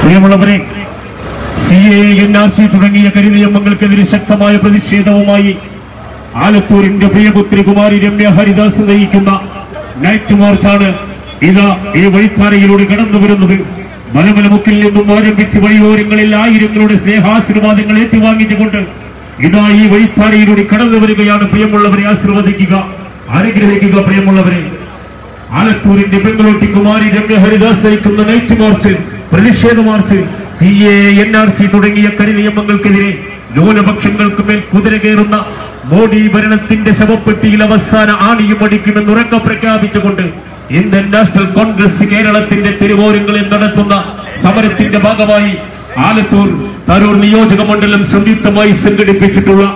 പ്രിയമുള്ളവരെ, CAA, NRC തുടങ്ങിയ കരിനിയമങ്ങൾക്കെതിരെ ശക്തമായ പ്രതിഷേധവുമായി ആലത്തൂരിന്റെ പ്രിയപുത്രി കുമാരി രമ്യ ഹരിദാസ് നയിക്കുന്ന നൈറ്റ് മാർച്ചാണ് ഇതാ ഈ വഴിത്താരയിലൂടെ കടന്നു വരുന്നത്. മലമലമുക്കിൽ നിന്നും ആരംഭിച്ച് വഴിയോരങ്ങളിൽ ആയിരങ്ങളുടെ സ്നേഹാശീർവാദങ്ങൾ ഏറ്റുവാങ്ങിച്ചുകൊണ്ട് ഇതാ ഈ വഴിത്താരയിലൂടെ കടന്നു വരികയാണ്. പ്രിയമുള്ളവരെ, ആശീർവദിക്കുക, അനുഗ്രഹിക്കുക. പ്രിയമുള്ളവരെ, ആലത്തൂരിന്റെ പെൺകുട്ടി കുമാരി രമ്യ ഹരിദാസ് നയിക്കുന്ന നൈറ്റ് മാർച്ച്, പ്രതിഷേധ മാർച്ച് CAA, NRC തുടങ്ങിയ കരിനിയമങ്ങൾക്കെതിരെ ന്യൂനപക്ഷങ്ങൾക്ക് മേൽ കുതിര കയറുന്ന മോഡി ഭരണത്തിന്റെ ശവപ്പെട്ടിയിൽ അവസാന ആണിയും അടിക്കുമെന്ന് ഉറക്കെ പ്രഖ്യാപിച്ചുകൊണ്ട് ഇന്ത്യൻ നാഷണൽ കോൺഗ്രസ് കേരളത്തിന്റെ തിരുവോരങ്ങളിൽ നടത്തുന്ന സമരത്തിന്റെ ഭാഗമായി ആലത്തൂർ തരൂർ നിയോജക മണ്ഡലം സംയുക്തമായി സംഘടിപ്പിച്ചിട്ടുള്ള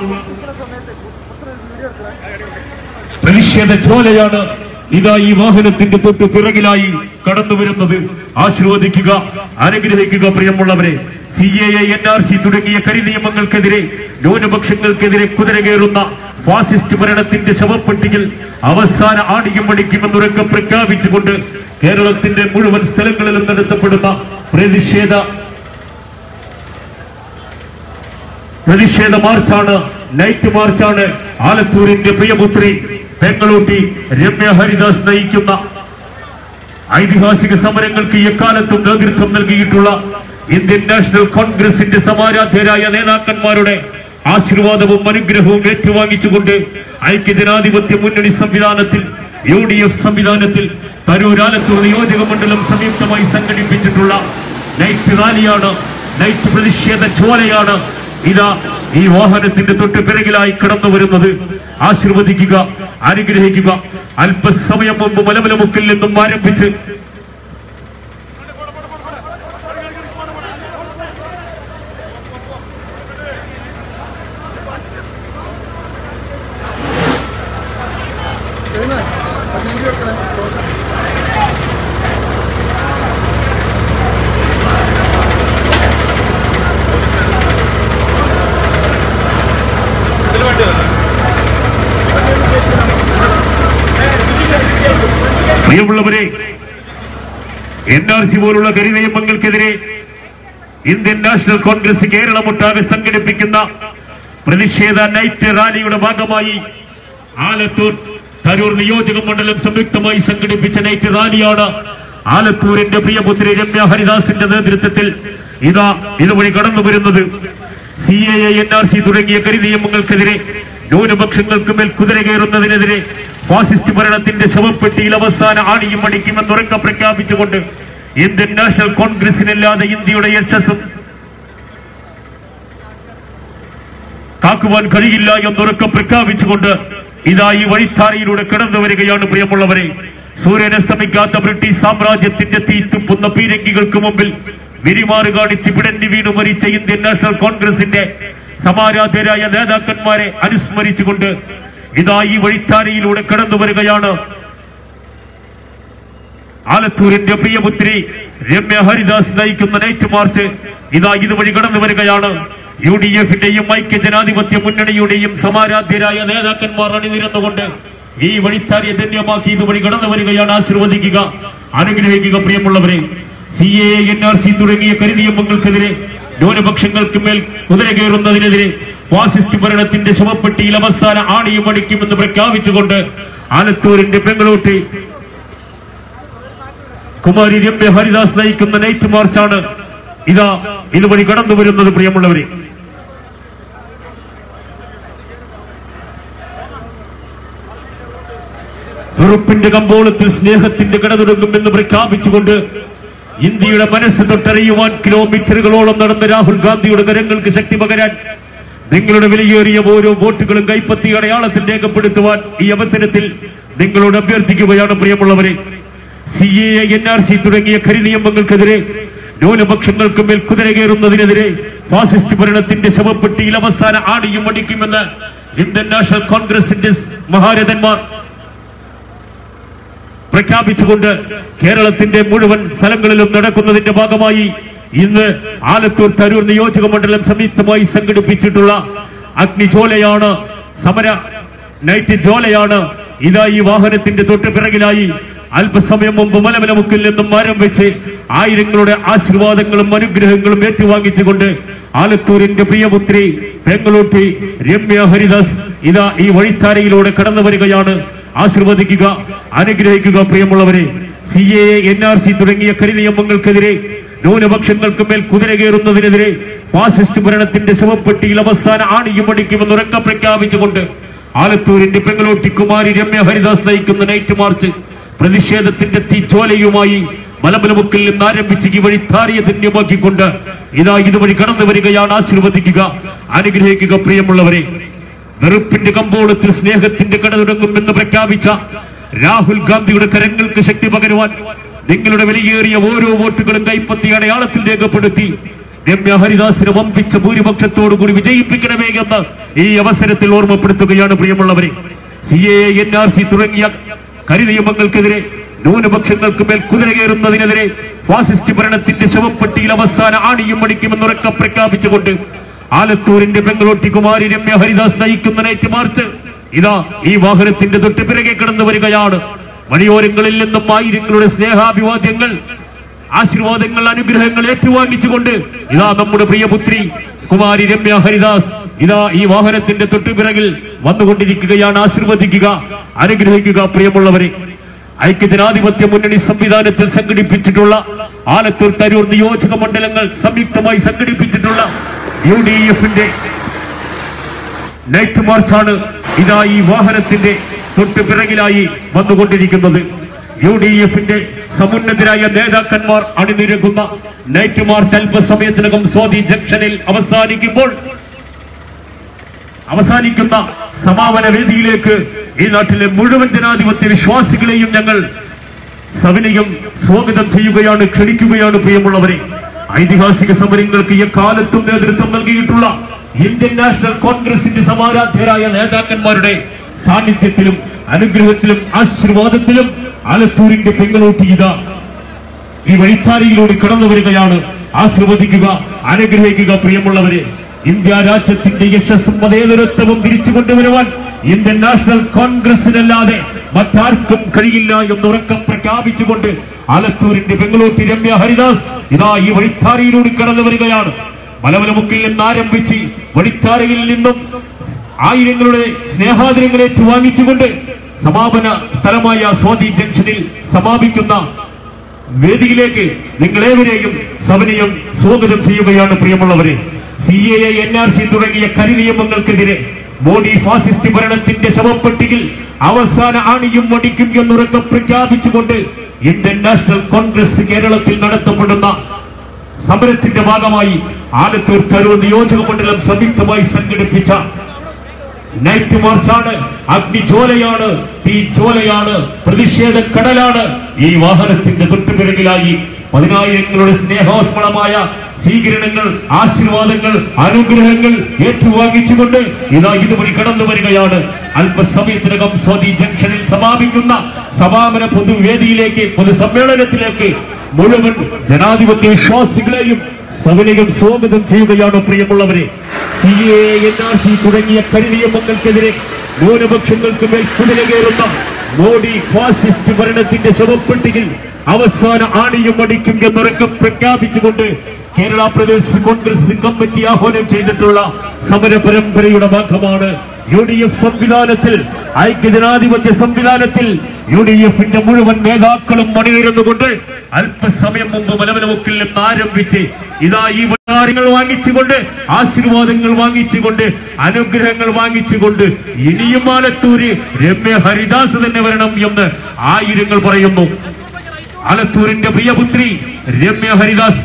പ്രതിഷേധ ജ്വാലയാണ് ഇതാ ഈ വാഹനത്തിന്റെ തൊട്ടു പിറകിലായി കടന്നു വരുന്നത്. ആശീർവദിക്കുക, അനുഗ്രഹിക്കുക. പ്രിയമുള്ളവരെ, CAA, NRC തുടങ്ങിയ കരിനിയമങ്ങൾക്കെതിരെ ന്യൂനപക്ഷങ്ങൾക്കെതിരെ കുതിര കയറുന്ന ഫാസിസ്റ്റ് ഭരണത്തിന്റെ ശവപ്പെട്ടിയിൽ അവസാന ആണിയും അടിക്കുമെന്നുറക്കെ പ്രഖ്യാപിച്ചുകൊണ്ട് കേരളത്തിന്റെ മുഴുവൻ സ്ഥലങ്ങളിലും നടത്തപ്പെടുന്ന പ്രതിഷേധ മാർച്ചാണ്, നൈറ്റ് മാർച്ചാണ്. ആലത്തൂരിന്റെ പ്രിയപുത്രി പെങ്ങളൂട്ടി രമ്യ ഹരിദാസ് നയിക്കുന്ന ഐതിഹാസിക സമരങ്ങൾക്ക് എക്കാലത്തും നേതൃത്വം നൽകിയിട്ടുള്ള ഇന്ത്യൻ നാഷണൽ കോൺഗ്രസിന്റെ സമാരാധ്യരായ നേതാക്കന്മാരുടെ ആശീർവാദവും അനുഗ്രഹവും ഏറ്റുവാങ്ങിച്ചുകൊണ്ട് ഐക്യജനാധിപത്യ മുന്നണി സംവിധാനത്തിൽ, UDF സംവിധാനത്തിൽ തരൂർ ആലത്തൂർ നിയോജക മണ്ഡലം സംയുക്തമായി സംഘടിപ്പിച്ചിട്ടുള്ള നൈറ്റ് റാലിയാണ്, നൈറ്റ് പ്രതിഷേധ ജ്വാലയാണ് ഇതാ ഈ വാഹനത്തിന്റെ തൊട്ട് പിറകിലായി കടന്നു വരുന്നത്. ആശീർവദിക്കുക, അനുഗ്രഹിക്കുക. അല്പസമയം മുമ്പ് മലമലമുക്കിൽ നിന്നും ആരംഭിച്ച് പ്രിയമുള്ളവരെ, NRC പോലുള്ള കരിനിയമങ്ങൾക്കെതിരെ ഇന്ത്യൻ നാഷണൽ കോൺഗ്രസ് കേരളമൊട്ടാകെ സംഘടിപ്പിക്കുന്ന പ്രതിഷേധ നൈറ്റ് റാലിയുടെ ഭാഗമായി ആലത്തൂർ തരൂർ നിയോജക മണ്ഡലം സംയുക്തമായി സംഘടിപ്പിച്ച നൈറ്റ് റാലിയാണ് ആലത്തൂരിന്റെ പ്രിയപുത്രി രമ്യ ഹരിദാസിന്റെ നേതൃത്വത്തിൽ ഇതുവഴി കടന്നു വരുന്നത്. CAA, NRC തുടങ്ങിയ കരിനിയമങ്ങൾക്കെതിരെ ന്യൂനപക്ഷങ്ങൾക്ക് മേൽ കുതിര കയറുന്നതിനെതിരെ ഫാസിസ്റ്റ് ഭരണത്തിന്റെ ശവപ്പെട്ടിയിൽ അവസാന ആണിയും അടിക്കുമെന്ന് ഉറക്കെ പ്രഖ്യാപിച്ചുകൊണ്ട് ഇന്ത്യൻ നാഷണൽ കോൺഗ്രസിനല്ലാതെ ഇന്ത്യയുടെ യശസ്സും കാക്കുവാൻ കഴിയില്ല എന്നുറക്കെ പ്രഖ്യാപിച്ചുകൊണ്ട് ഇതാ ഈ വഴിത്താരയിലൂടെ കടന്നു വരികയാണ്. പ്രിയമുള്ളവരെ, സൂര്യനസ്തമിക്കാത്ത ബ്രിട്ടീഷ് സാമ്രാജ്യത്തിന്റെ തീത്തുപ്പുന്ന പീരങ്കികൾക്ക് മുമ്പിൽ വിരിമാറ് കാണിച്ച് പിടഞ്ഞു വീണു മരിച്ച ഇന്ത്യൻ നാഷണൽ കോൺഗ്രസിന്റെ സമാരാധ്യരായ നേതാക്കന്മാരെ അനുസ്മരിച്ചുകൊണ്ട് ഇതാ ഈ വഴിത്താരയിലൂടെ കടന്നു വരികയാണ് ആലത്തൂരിന്റെ പ്രിയപുത്രി രമ്യ ഹരിദാസ് നയിക്കുന്ന നൈറ്റ് മാർച്ച്. ഇതുവഴി കടന്നു വരികയാണ്. UDF-ന്റെയും ഐക്യജനാധിപത്യ മുന്നണിയുടെയും സമാരാധ്യരായ നേതാക്കന്മാർ അണിനിരന്നുകൊണ്ട് ഈ വഴിത്താരയെ ധന്യമാക്കി ഇതുവഴി കടന്നു വരികയാണ്. ആശീർവദിക്കുക, അനുഗ്രഹിക്കുക. പ്രിയമുള്ളവരെ, CAA, NRC തുടങ്ങിയ കരിനിയമങ്ങൾക്കെതിരെ ന്യൂനപക്ഷങ്ങൾക്ക് മേൽ കുതിര കയറുന്നതിനെതിരെ ഫാസിസ്റ്റ് ഭരണത്തിന്റെ ശവപ്പെട്ടിയിൽ അവസാന ആണിയും അടിക്കുമെന്ന് പ്രഖ്യാപിച്ചുകൊണ്ട് ആലത്തൂരിന്റെ പെങ്ങളുട്ടി കുമാരി രമ്യ ഹരിദാസ് നയിക്കുന്ന നൈറ്റ് മാർച്ചാണ് ഇതുവഴി കടന്നു വരുന്നത്. പ്രിയമുള്ളവരെ, വെറുപ്പിന്റെ കമ്പോളത്തിൽ സ്നേഹത്തിന്റെ കട തുടങ്ങുമെന്ന് പ്രഖ്യാപിച്ചുകൊണ്ട് ഇന്ത്യയുടെ മനസ്സ് തൊട്ടറിയുവാൻ കിലോമീറ്ററുകളോളം നടന്ന രാഹുൽ ഗാന്ധിയുടെ കരങ്ങൾക്ക് ശക്തി പകരാൻ നിങ്ങളുടെ വിലയേറിയ ഓരോ വോട്ടുകളും കൈപ്പത്തി അടയാളത്തിൽ രേഖപ്പെടുത്തുവാൻ ഈ അവസരത്തിൽ നിങ്ങളോട് അഭ്യർത്ഥിക്കുകയാണ്. പ്രിയമുള്ളവരെ, CAA, NRC തുടങ്ങിയ കരിനിയമങ്ങൾക്കെതിരെ ന്യൂനപക്ഷങ്ങൾക്ക് മേൽ കുതിര കയറുന്നതിനെതിരെ ഫാസിസ്റ്റ് ഭരണത്തിന്റെ ശവപ്പെട്ടിയിൽ അവസാന ആണിയും അടിക്കുമെന്ന് ഇന്ത്യൻ നാഷണൽ കോൺഗ്രസിന്റെ മഹാരഥന്മാർ പ്രഖ്യാപിച്ചുകൊണ്ട് കേരളത്തിന്റെ മുഴുവൻ സ്ഥലങ്ങളിലും നടക്കുന്നതിന്റെ ഭാഗമായി ഇന്ന് ആലത്തൂർ തരൂർ നിയോജക മണ്ഡലം സംയുക്തമായി സംഘടിപ്പിച്ചിട്ടുള്ള അഗ്നിജ്വാലയാണ്, സമര നൈറ്റ് ജ്വാലയാണ്. ഈ വാഹനത്തിന്റെ തൊട്ട് പിറകിലായി അല്പസമയം മുമ്പ് മലമലമുക്കിൽ നിന്നും ആരംഭിച്ച് ആയിരങ്ങളുടെ ആശീർവാദങ്ങളും അനുഗ്രഹങ്ങളും ഏറ്റുവാങ്ങിച്ചുകൊണ്ട് ആലത്തൂരിന്റെ പ്രിയപുത്രി പെങ്ങളൂട്ടി രമ്യ ഹരിദാസ് ഇതാ ഈ വഴിത്താരയിലൂടെ കടന്നു വരികയാണ്. ആശീർവദിക്കുക, അനുഗ്രഹിക്കുക പ്രിയമുള്ളവരെ. CAA, NRC തുടങ്ങിയ കരിനിയമങ്ങൾക്കെതിരെ, ന്യൂനപക്ഷങ്ങൾക്ക് മേൽ കുതിര കയറുന്നതിനെതിരെ ഫാസിസ്റ്റ് ഭരണത്തിന്റെ ശവപ്പെട്ടിയിൽ അവസാന ആണിയും അടിക്കുമെന്ന് ഉറക്കെ പ്രഖ്യാപിച്ചുകൊണ്ട് ആലത്തൂരിന്റെ പെങ്ങളൂട്ടി കുമാരി രമ്യ ഹരിദാസ് നയിക്കുന്ന നൈറ്റ് മാർച്ച് പ്രതിഷേധത്തിന്റെ തീച്ചോലയുമായി മലമലമുക്കിൽ നിന്ന് ആരംഭിച്ച് ഈ വഴിത്താരിയെ ധന്യമാക്കിക്കൊണ്ട് ഇതാ ഇതുവഴി കടന്നു വരികയാണ്. ആശീർവദിക്കുക, അനുഗ്രഹിക്കുക പ്രിയമുള്ളവരെ. വെറുപ്പിന്റെ കമ്പോളത്തിൽ സ്നേഹത്തിന്റെ കട തുടങ്ങുമെന്ന് പ്രഖ്യാപിച്ച രാഹുൽ ഗാന്ധിയുടെ കരങ്ങൾക്ക് ശക്തി പകരുവാൻ നിങ്ങളുടെ വിലയേറിയ ഓരോ വോട്ടുകളും കൈപ്പത്തി അടയാളത്തിൽ രേഖപ്പെടുത്തി രമ്യ ഹരിദാസിനെ വമ്പിച്ച ഭൂരിപക്ഷത്തോടുകൂടി വിജയിപ്പിക്കണമേ എന്ന് ഈ അവസരത്തിൽ ഓർമ്മപ്പെടുത്തുകയാണ് പ്രിയമുള്ളവരെ. CAA, NRC തുടങ്ങിയ കരിനിയമങ്ങൾക്കെതിരെ, ന്യൂനപക്ഷങ്ങൾക്ക് മേൽ കുതിര കയറുന്നതിനെതിരെ ഫാസിസ്റ്റ് ഭരണത്തിന്റെ ശവപ്പെട്ടിയിൽ അവസാന ആണിയും അടിക്കുമെന്ന് ഉറക്കെ പ്രഖ്യാപിച്ചുകൊണ്ട് ആലത്തൂരിന്റെ പെങ്ങളൂട്ടി കുമാരി രമ്യ ഹരിദാസ് നയിക്കുന്ന നൈറ്റ് മാർച്ച് ഇതാ ഈ വാഹനത്തിന്റെ തൊട്ട് പിറകെ കടന്നു വരികയാണ്. വഴിയോരങ്ങളിൽ നിന്നും ആയിരങ്ങളുടെ സ്നേഹാഭിവാദ്യങ്ങൾ, ആശീർവാദങ്ങൾ, അനുഗ്രഹങ്ങൾ ഏറ്റുവാങ്ങിച്ചുകൊണ്ട് ഇതാ നമ്മുടെ പ്രിയപുത്രി കുമാരി രമ്യ ഹരിദാസ് ഇതാ ഈ വാഹനത്തിന്റെ തൊട്ടുപിറകിൽ വന്നുകൊണ്ടിരിക്കുകയാണ്. ആശീർവദിക്കുക, അനുഗ്രഹിക്കുക പ്രിയമുള്ളവരെ. ഐക്യജനാധിപത്യ മുന്നണി സംവിധാനത്തിൽ സംഘടിപ്പിച്ചിട്ടുള്ള ആലത്തൂർ, തരൂർ നിയോജക മണ്ഡലങ്ങൾ സംയുക്തമായി സംഘടിപ്പിച്ചിട്ടുള്ള UDF-ന്റെ നൈറ്റ് മാർച്ചാണ് ഇതാ ഈ വാഹനത്തിന്റെ തൊട്ടുപിറകിലായി വന്നുകൊണ്ടിരിക്കുന്നത്. UDF-ന്റെ സമുന്നതരായ നേതാക്കന്മാർ അണിനിരക്കുന്ന നൈറ്റ് മാർച്ച് അല്പസമയത്തിനകം സ്വാതി ജംഗ്ഷനിൽ അവസാനിക്കുന്ന സമാപന വേദിയിലേക്ക് ഈ നാട്ടിലെ മുഴുവൻ ജനാധിപത്യ വിശ്വാസികളെയും ഞങ്ങൾ സവിനയം സ്വാഗതം ചെയ്യുകയാണ്, ക്ഷണിക്കുകയാണ് പ്രിയമുള്ളവരെ. ഐതിഹാസിക സമരങ്ങൾക്ക് എക്കാലത്തും നേതൃത്വം നൽകിയിട്ടുള്ള ഇന്ത്യൻ നാഷണൽ കോൺഗ്രസിന്റെ സമാരാധ്യരായ നേതാക്കന്മാരുടെ സാന്നിധ്യത്തിലും അനുഗ്രഹത്തിലും ആശീർവാദത്തിലും ആലത്തൂരിന്റെ പെങ്ങളൂട്ടി ഇതാ ഈ വഴിത്താരയിലൂടെ കടന്നു വരികയാണ്. ആശീർവദിക്കുക, അനുഗ്രഹിക്കുക പ്രിയമുള്ളവരെ. ഇന്ത്യ രാജ്യത്തിന്റെ യശസ്സും മതേതരത്വവും തിരിച്ചു കൊണ്ടുവരുവാൻ ഇന്ത്യൻ നാഷണൽ കോൺഗ്രസിനല്ലാതെ മറ്റാർക്കും കഴിയില്ല എന്ന് ഉറക്കം പ്രഖ്യാപിച്ചുകൊണ്ട് ആലത്തൂരിന്റെ പെങ്ങളൂട്ടി രമ്യ ഹരിദാസ് ഇതാ ഈ വഴിത്താരയിലൂടെ കടന്നു വരികയാണ്. മലമലമുക്കിൽ നിന്ന് ആരംഭിച്ച് വഴിത്താരയിൽ നിന്നും ആയിരങ്ങളുടെ സ്നേഹാദരങ്ങൾ ഏറ്റുവാങ്ങിച്ചുകൊണ്ട് സമാപന സ്ഥലമായ സ്വാതി ജംഗ്ഷനിൽ സമാപിക്കുന്ന വേദിയിലേക്ക് നിങ്ങളേവരെയും സവിനയം സ്വാഗതം ചെയ്യുകയാണ് പ്രിയമുള്ളവരെ. CAA, NRC തുടങ്ങിയ കരിനിയമങ്ങൾക്കെതിരെ മോഡി ഫാസിസ്റ്റ് ഭരണത്തിന്റെ ശവപ്പെട്ടിയിൽ അവസാന ആണിയും അടിക്കും എന്നുറക്കം പ്രഖ്യാപിച്ചുകൊണ്ട് ഇന്ത്യൻ നാഷണൽ കോൺഗ്രസ് കേരളത്തിൽ നടത്തപ്പെടുന്ന സമരത്തിന്റെ ഭാഗമായി ആലത്തൂർ, തരൂർ നിയോജക മണ്ഡലം സംയുക്തമായി സംഘടിപ്പിച്ച നൈറ്റ് മാർച്ചാണ്. അഗ്നിജ്വാലയാണ്, തീജ്വാലയാണ്, പ്രതിഷേധ കടലാണ്. ഈ വാഹനത്തിന്റെ തൊട്ടുപിറകിലായി പതിനായിരങ്ങളുടെ സ്നേഹോഷ്മളമായ സ്വീകരണങ്ങൾ, ആശീർവാദങ്ങൾ, അനുഗ്രഹങ്ങൾ ഏറ്റുവാങ്ങിച്ചുകൊണ്ട് ഇതാ ഇതുവഴി കടന്നു വരികയാണ്. അല്പസമയത്തിനകം സ്വാതി ജംഗ്ഷനിൽ സമാപിക്കുന്ന സമാപന പൊതുവേദിയിലേക്ക്, പൊതുസമ്മേളനത്തിലേക്ക് മുഴുവൻ ജനാധിപത്യ വിശ്വാസികളെയും സവിനയം സ്വാഗതം ചെയ്യുകയാണ് പ്രിയമുള്ളവരെ. CAA, NRC തുടങ്ങിയ കരിനിയമങ്ങൾക്കെതിരെ, ന്യൂനപക്ഷങ്ങൾക്ക് മേൽ കുതിര കയറുന്ന മോഡി ഫാസിസ്റ്റ് ഭരണത്തിന്റെ ശവപ്പെട്ടിയിൽ അവസാന ആണിയും അടിക്കും എന്നുറക്കെ പ്രഖ്യാപിച്ചുകൊണ്ട് കേരള പ്രദേശ് കോൺഗ്രസ് കമ്മിറ്റി ആഹ്വാനം ചെയ്തിട്ടുള്ള സമര പരമ്പരയുടെ ഭാഗമാണ് UDF സംവിധാനത്തിൽ, ഐക്യജനാധിപത്യ സംവിധാനത്തിൽ UDF-ന്റെ മുഴുവൻ നേതാക്കളും അണിനിരന്നുകൊണ്ട് അല്പസമയം മുമ്പ് മലമലമുക്കിൽ നിന്ന് ആരംഭിച്ച് ഇതാ ഈ കാര്യങ്ങൾ വാങ്ങിച്ചുകൊണ്ട്, ആശീർവാദങ്ങൾ വാങ്ങിച്ചുകൊണ്ട്, അനുഗ്രഹങ്ങൾ വാങ്ങിച്ചുകൊണ്ട് ഇനിയും ആലത്തൂര് രമ്യ ഹരിദാസ് തന്നെ വരണം എന്ന് ആയിരങ്ങൾ പറയുന്നു. ആലത്തൂരിന്റെ പ്രിയപുത്രി രമ്യ ഹരിദാസ്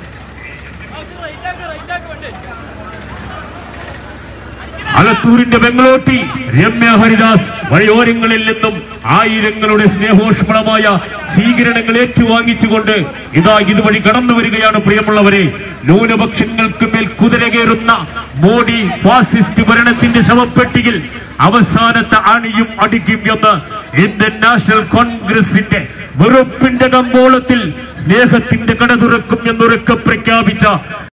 ആലത്തൂരിന്റെ പെങ്ങളൂട്ടി രമ്യ ഹരിദാസ് വഴിയോരങ്ങളിൽ നിന്നും ആയിരങ്ങളുടെ സ്നേഹോഷ്മളമായ സ്വീകരണങ്ങൾ ഏറ്റുവാങ്ങിച്ചുകൊണ്ട് ഇതാ ഇതുവഴി കടന്നു വരികയാണ് പ്രിയമുള്ളവരെ. ന്യൂനപക്ഷങ്ങൾക്ക് മേൽ കുതിര കയറുന്ന മോഡി ഫാസിസ്റ്റ് ഭരണത്തിന്റെ ശവപ്പെട്ടിയിൽ അവസാനത്തെ ആണിയും അടിക്കും എന്ന് ഇന്ത്യൻ നാഷണൽ കോൺഗ്രസിന്റെ വെറുപ്പിന്റെ കമ്പോളത്തിൽ സ്നേഹത്തിന്റെ കട തുറക്കും എന്നുറക്കെ പ്രഖ്യാപിച്ച